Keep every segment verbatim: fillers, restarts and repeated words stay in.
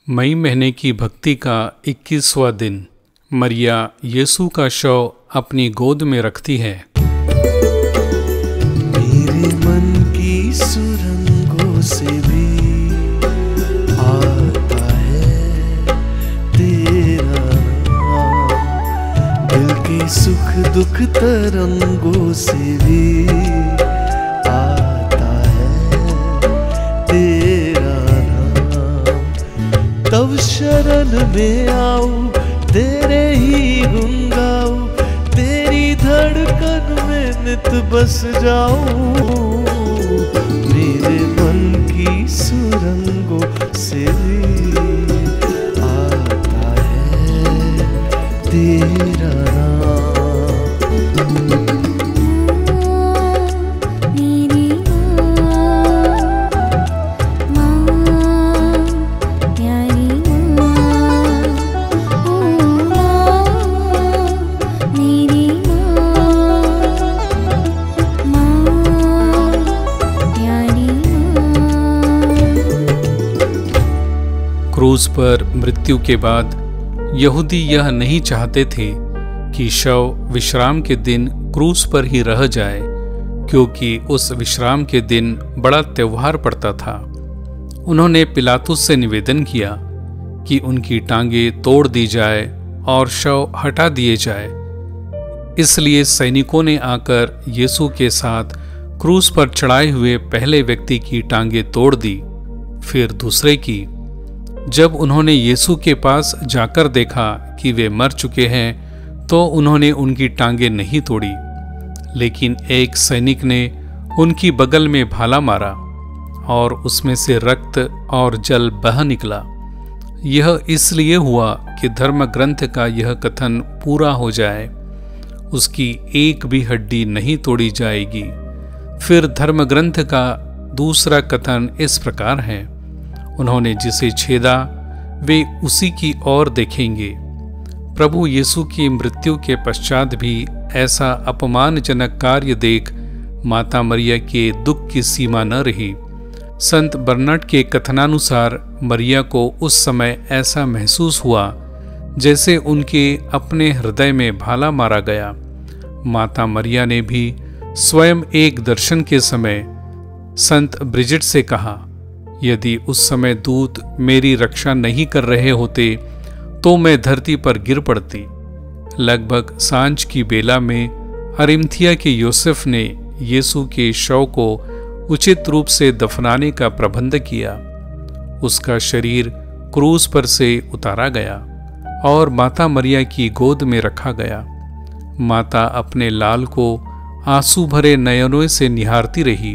मई महीने की भक्ति का इक्कीसवां दिन। मरिया यीशु का शव अपनी गोद में रखती है। मेरे मन की सुरंगों से भी आता है तेरा नाम, दिल के सुख दुख तरंगों से भी आता है तेरा नाम। तब शरण में आऊं, तेरे ही गुन गाऊं, तेरी धड़कन में नित बस जाऊं। मेरे मन की सुरंगों से भी आता है तेरा नाम। क्रूस पर मृत्यु के बाद यहूदी यह नहीं चाहते थे कि शव विश्राम के दिन क्रूस पर ही रह जाए, क्योंकि उस विश्राम के दिन बड़ा त्योहार पड़ता था। उन्होंने पिलातुस से निवेदन किया कि उनकी टांगें तोड़ दी जाए और शव हटा दिए जाए। इसलिए सैनिकों ने आकर यीशु के साथ क्रूस पर चढ़ाए हुए पहले व्यक्ति की टांगें तोड़ दी, फिर दूसरे की। जब उन्होंने यीशु के पास जाकर देखा कि वे मर चुके हैं, तो उन्होंने उनकी टांगें नहीं तोड़ी, लेकिन एक सैनिक ने उनकी बगल में भाला मारा और उसमें से रक्त और जल बह निकला। यह इसलिए हुआ कि धर्म ग्रंथ का यह कथन पूरा हो जाए, उसकी एक भी हड्डी नहीं तोड़ी जाएगी। फिर धर्म ग्रंथ का दूसरा कथन इस प्रकार है, उन्होंने जिसे छेदा वे उसी की ओर देखेंगे। प्रभु यीशु की मृत्यु के पश्चात भी ऐसा अपमानजनक कार्य देख माता मरिया के दुख की सीमा न रही। संत बर्नार्ड के कथनानुसार मरिया को उस समय ऐसा महसूस हुआ जैसे उनके अपने हृदय में भाला मारा गया। माता मरिया ने भी स्वयं एक दर्शन के समय संत ब्रिजिट से कहा, यदि उस समय दूत मेरी रक्षा नहीं कर रहे होते तो मैं धरती पर गिर पड़ती। लगभग सांझ की बेला में अरिमथिया के योसेफ ने यीशु के शव को उचित रूप से दफनाने का प्रबंध किया। उसका शरीर क्रूस पर से उतारा गया और माता मरिया की गोद में रखा गया। माता अपने लाल को आंसू भरे नयनों से निहारती रही।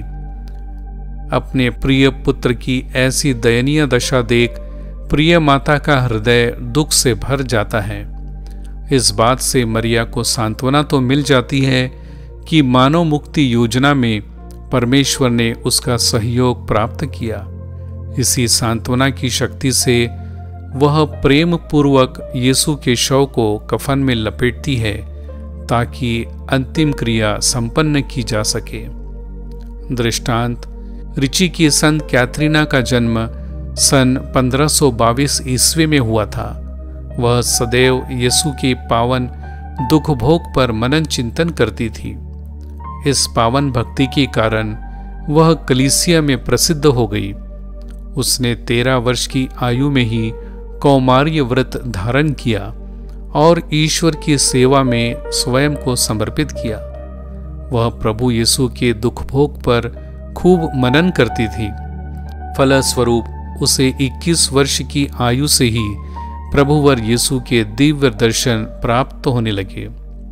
अपने प्रिय पुत्र की ऐसी दयनीय दशा देख प्रिय माता का हृदय दुख से भर जाता है। इस बात से मरिया को सांत्वना तो मिल जाती है कि मानव मुक्ति योजना में परमेश्वर ने उसका सहयोग प्राप्त किया। इसी सांत्वना की शक्ति से वह प्रेम पूर्वक यीशु के शव को कफन में लपेटती है ताकि अंतिम क्रिया संपन्न की जा सके। दृष्टांत, रिची की संत कैथरीना का जन्म सन पंद्रह सौ बाईस ईस्वी में हुआ था। वह सदैव यीशु के पावन दुख भोग पर मनन चिंतन करती थी। इस पावन भक्ति के कारण वह कलीसिया में प्रसिद्ध हो गई। उसने तेरह वर्ष की आयु में ही कौमार्य व्रत धारण किया और ईश्वर की सेवा में स्वयं को समर्पित किया। वह प्रभु यीशु के दुख भोग पर खूब मनन करती थी। फलस्वरूप उसे इक्कीस वर्ष की आयु से ही प्रभुवर यीशु के दिव्य दर्शन प्राप्त होने लगे।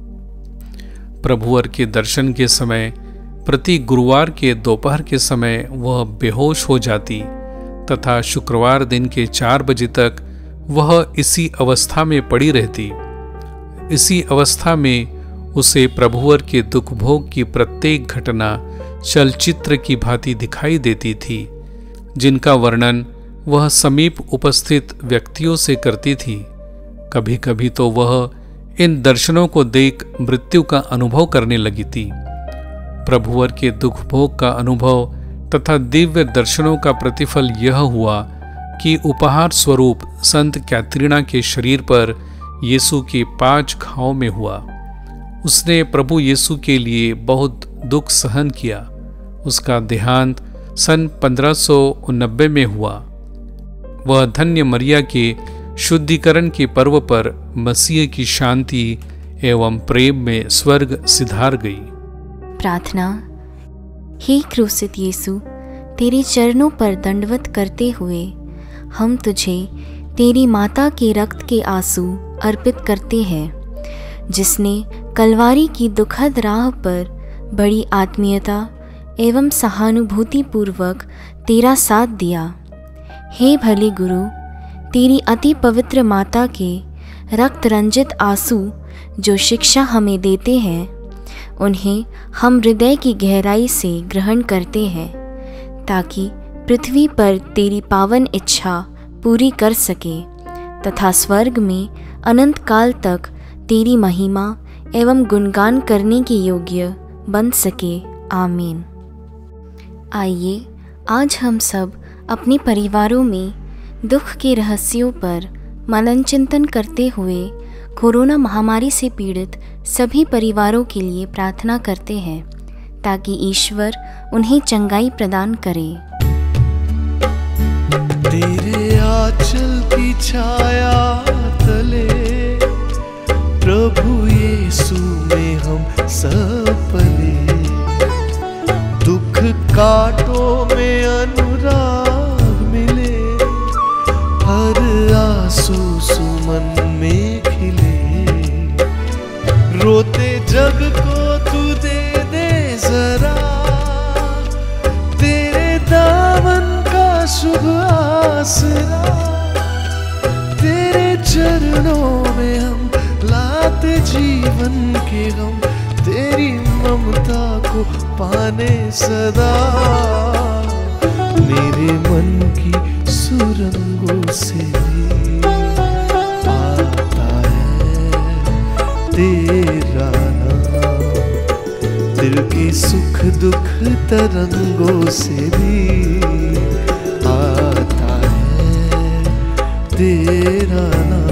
प्रभुवर के दर्शन के समय प्रति गुरुवार के दोपहर के समय वह बेहोश हो जाती तथा शुक्रवार दिन के चार बजे तक वह इसी अवस्था में पड़ी रहती। इसी अवस्था में उसे प्रभुवर के दुख भोग की प्रत्येक घटना चलचित्र की भांति दिखाई देती थी, जिनका वर्णन वह समीप उपस्थित व्यक्तियों से करती थी। कभी कभी तो वह इन दर्शनों को देख मृत्यु का अनुभव करने लगी थी। प्रभुवर के दुख भोग का अनुभव तथा दिव्य दर्शनों का प्रतिफल यह हुआ कि उपहार स्वरूप संत कैथरीना के शरीर पर यीशु के पांच घाव में हुआ। उसने प्रभु यीशु के लिए बहुत दुख सहन किया। उसका देहांत सन पंद्रह सौ उननबे में हुआ। वह धन्य मरिया के शुद्धिकरण के पर्व पर मसीह की शांति एवं प्रेम में स्वर्ग सिधार गई। प्रार्थना। हे क्रूसित यीशु, तेरे चरणों पर दंडवत करते हुए हम तुझे तेरी माता के रक्त के आंसू अर्पित करते हैं, जिसने कलवारी की दुखद राह पर बड़ी आत्मीयता एवं सहानुभूति पूर्वक तेरा साथ दिया। हे भले गुरु, तेरी अति पवित्र माता के रक्त रंजित आंसू जो शिक्षा हमें देते हैं, उन्हें हम हृदय की गहराई से ग्रहण करते हैं, ताकि पृथ्वी पर तेरी पावन इच्छा पूरी कर सके तथा स्वर्ग में अनंत काल तक तेरी महिमा एवं गुणगान करने के योग्य बन सके। आमीन। आइए आज हम सब अपने परिवारों में दुख के रहस्यों पर मनन चिंतन करते हुए कोरोना महामारी से पीड़ित सभी परिवारों के लिए प्रार्थना करते हैं, ताकि ईश्वर उन्हें चंगाई प्रदान करे। तेरे आंचल की छाया तले प्रभु यीशु में हम सब पले, दुख कांटों में अनुराग मिले, हर आंसू सुमन में खिले, रोते जग को तू दे दे जरा, तेरे दामन का शुभ आसरा, तेरे चरणों में हम लाते जीवन के गम, तेरी ममता को पाने सदा, मेरे मन की सुरंगों से भी आता है तेरा नाम, दिल के सुख दुख तरंगों से भी आता है तेरा नाम।